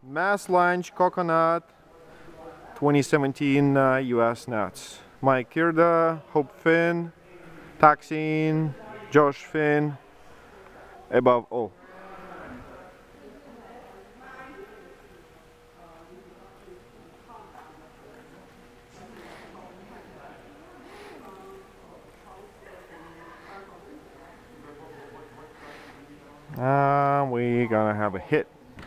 Mass Lunch Coconut 2017 US nuts. Mike Kirda, Hope Finn, Taxine, Josh Finn, above all. We're gonna have a hit.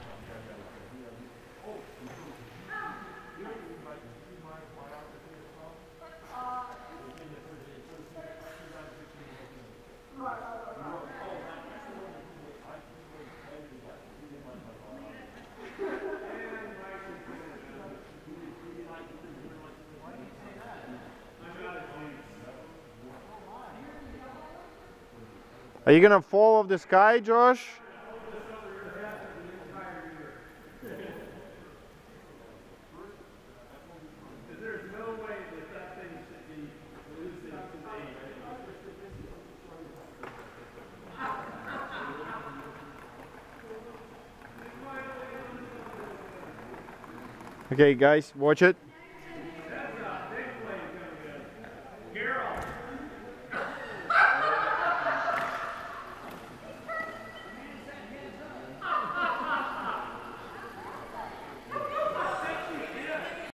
Are you gonna fall off the sky, Josh? Okay guys, watch it.